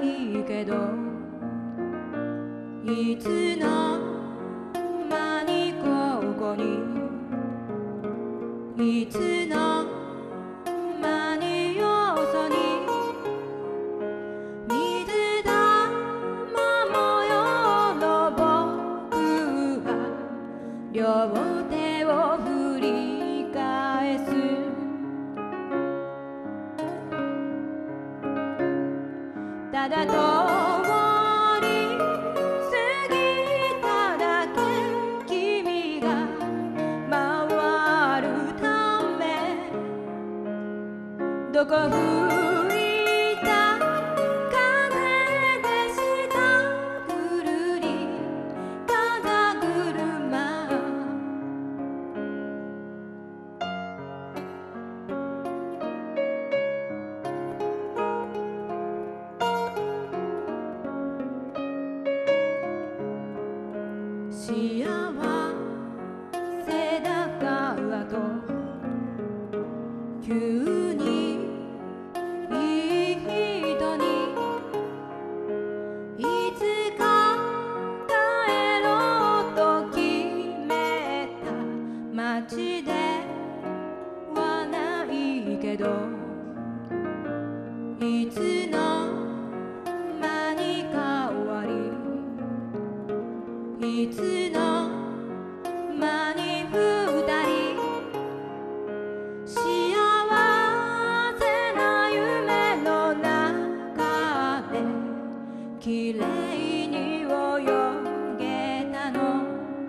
ないけどいつの間にここにいつの間によそに水玉模様の僕は両手を振り返すただ通り過ぎただけ君が回るためどこ吹いた風でしたぐるり風車幸せだからと急にいい人にいつか帰ろうと決めた街ではないけどいつの間にか終わりいつの間に二人幸せな夢の中できれいに泳げたの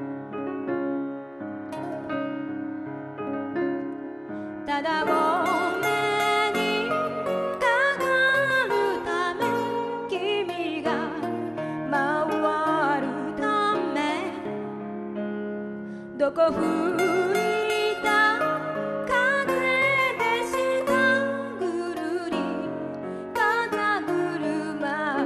ただお目にかかるため君が回るためどこ吹いた風でしたぐるり風車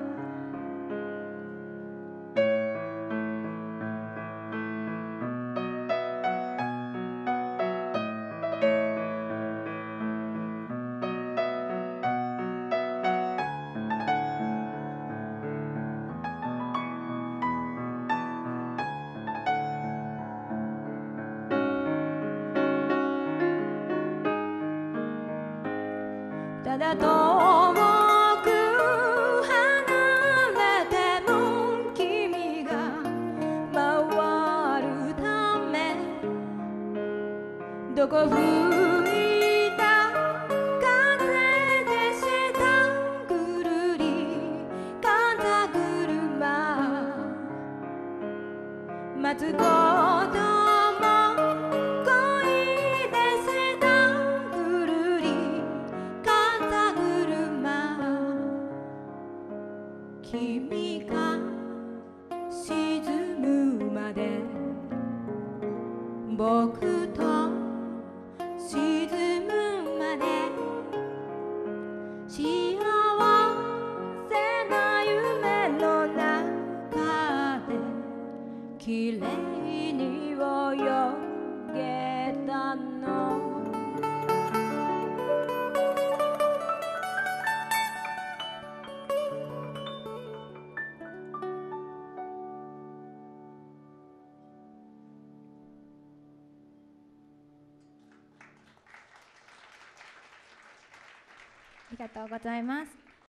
ただ遠く離れても君が回るためどこ吹いた風でしたぐるり風車待つこと君が沈むまで僕と沈むまで幸せな夢の中できれいに泳げたのありがとうございます。